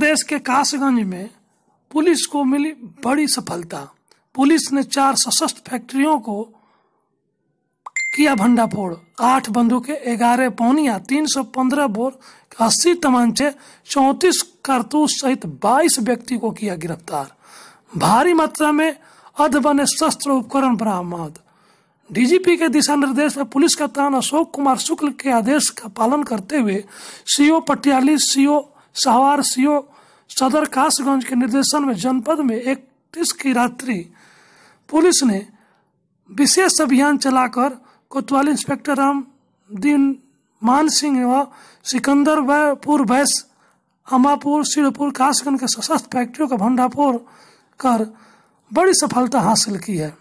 प्रदेश के कासगंज में पुलिस को मिली बड़ी सफलता। पुलिस ने 4 सशस्त्र फैक्ट्रियों को किया भंडाफोड़। 8 बंदूकें, 11 पौनियां, 315 बोर, 80 तमंचे, 34 कारतूस सहित 22 व्यक्ति को किया गिरफ्तार। भारी मात्रा में अर्धबने शस्त्र उपकरण बरामद। डीजीपी के दिशा निर्देश में पुलिस कप्तान अशोक कुमार शुक्ल के आदेश का पालन करते हुए CO Patiyali, CO Sahawar, CO सदर कासगंज के निर्देशन में जनपद में 31 की रात्रि पुलिस ने विशेष अभियान चलाकर कोतवाली इंस्पेक्टर रामदीन मान सिंह व सिकंदरपुर, बैस, अमापुर, सिरपुर, कासगंज के सशस्त्र फैक्ट्रियों का भंडाफोड़ कर बड़ी सफलता हासिल की है।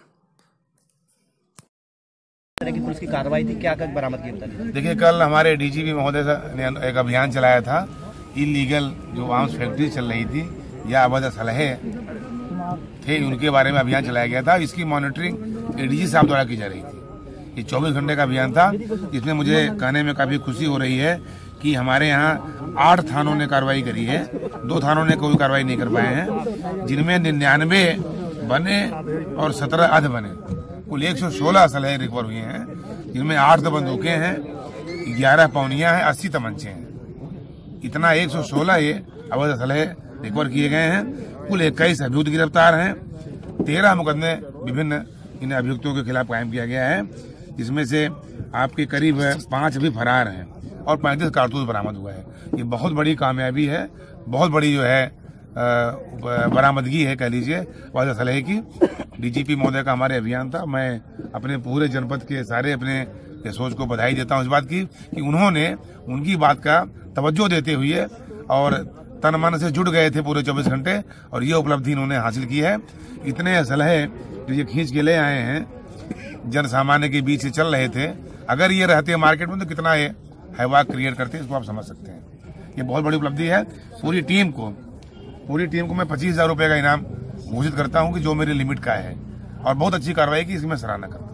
की पुलिस की कार्रवाई थी, क्या बरामद किया? देखिए, कल हमारे डीजीपी महोदय ने एक अभियान चलाया था। इलीगल जो आर्म्स फैक्ट्री चल रही थी या अवैध सलहे थे, उनके बारे में अभियान चलाया गया था। इसकी मॉनिटरिंग एडीजी साहब द्वारा की जा रही थी। ये 24 घंटे का अभियान था। इसमें मुझे कहने में काफी खुशी हो रही है कि हमारे यहाँ 8 थानों ने कार्रवाई करी है, 2 थानों ने कोई कार्रवाई नहीं कर पाए हैं, जिनमें 99 बने और 17 अर्ध बने। कुल 116 असलहे रिकवर हुए हैं, जिनमें 8 बंदूकें हैं, 11 पौनियां हैं, 80 तमंचे हैं। इतना 116 ये अवैध असलहे रिकवर किए गए हैं। कुल 21 अभियुक्त गिरफ्तार हैं। 13 मुकदमे विभिन्न इन अभियुक्तों के खिलाफ कायम किया गया है, जिसमें से आपके करीब 5 भी फरार हैं और 35 कारतूस बरामद हुआ है। ये बहुत बड़ी कामयाबी है, बहुत बड़ी जो है बरामदगी है, कह लीजिए, अवैध असलहे की। डीजीपी महोदय का हमारे अभियान था। मैं अपने पूरे जनपद के सारे अपने सोच को बधाई देता हूं इस बात की कि उन्होंने उनकी बात का तवज्जो देते हुए और तन मन से जुड़ गए थे पूरे 24 घंटे, और ये उपलब्धि इन्होंने हासिल की है। इतने असलहे जो ये खींच के ले आए हैं, जन सामान्य के बीच से चल रहे थे, अगर ये रहते मार्केट में तो कितना ये हैवाक क्रिएट करते, इसको आप समझ सकते हैं। ये बहुत बड़ी उपलब्धि है। पूरी टीम को मैं 25,000 रुपए का इनाम घोषित करता हूं कि जो मेरी लिमिट का है, और बहुत अच्छी कार्रवाई की, इसकी मैं सराहना करता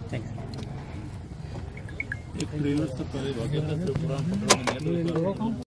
हूं।